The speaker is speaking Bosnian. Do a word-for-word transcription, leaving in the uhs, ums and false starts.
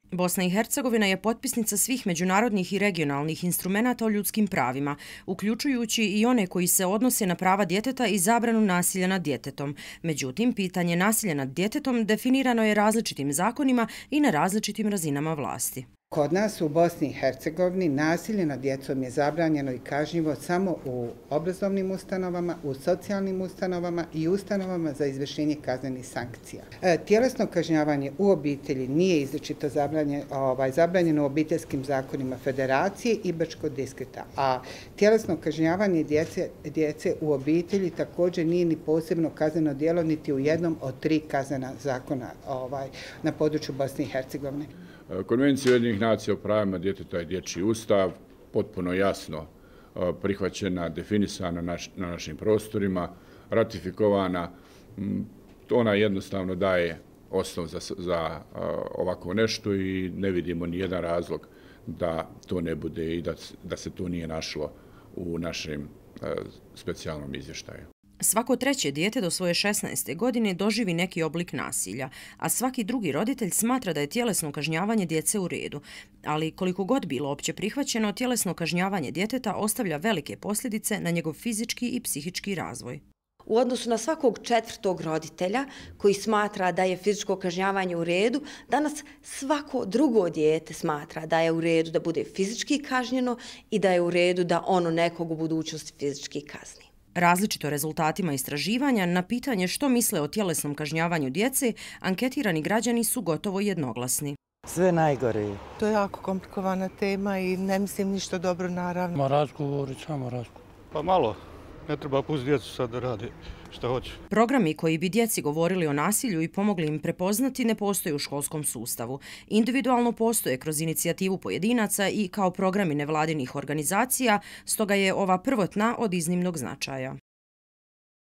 Bosna i Hercegovina je potpisnica svih međunarodnih i regionalnih instrumenata o ljudskim pravima, uključujući i one koji se odnose na prava djeteta i zabranu nasilja nad djetetom. Međutim, pitanje nasilja nad djetetom definirano je različitim zakonima i na različitim razinama vlasti. Kod nas u Bosni i Hercegovini nasilje nad djecom je zabranjeno i kažnjivo samo u obrazovnim ustanovama, u socijalnim ustanovama i ustanovama za izvršenje kaznenih sankcija. E, tjelesno kažnjavanje u obitelji nije izričito zabranjeno, ovaj, zabranjeno u obiteljskim zakonima Federacije i Brčko-Diskreta, a tjelesno kažnjavanje djece, djece u obitelji također nije ni posebno kazneno djelo niti u jednom od tri kaznena zakona ovaj, na području Bosne i Hercegovine. Konvencija Ujedinjenih nacija o pravima djeteta i dječji ustav potpuno jasno prihvaćena, definisana na našim prostorima, ratifikovana. Ona jednostavno daje osnov za, za ovako nešto i ne vidimo ni jedan razlog da to ne bude i da, da se to nije našlo u našem specijalnom izvještaju. Svako treće dijete do svoje šesnaeste godine doživi neki oblik nasilja, a svaki drugi roditelj smatra da je tjelesno kažnjavanje djece u redu. Ali koliko god bilo opće prihvaćeno, tjelesno kažnjavanje djeteta ostavlja velike posljedice na njegov fizički i psihički razvoj. U odnosu na svakog četvrtog roditelja koji smatra da je fizičko kažnjavanje u redu, danas svako drugo dijete smatra da je u redu da bude fizički kažnjeno i da je u redu da ono nekog u budućnosti fizički kazni. Različito rezultatima istraživanja na pitanje što misle o tjelesnom kažnjavanju djece, anketirani građani su gotovo jednoglasni. Sve najgore. To je jako komplikovana tema i ne mislim ništa dobro, naravno. Ma razgovori, samo razgovori. Pa malo. Ne treba pustiti djecu sad da rade što hoće. Programi koji bi djeci govorili o nasilju i pomogli im prepoznati ne postoje u školskom sustavu. Individualno postoje kroz inicijativu pojedinaca i kao programi nevladinih organizacija, stoga je ova prvotna od iznimnog značaja.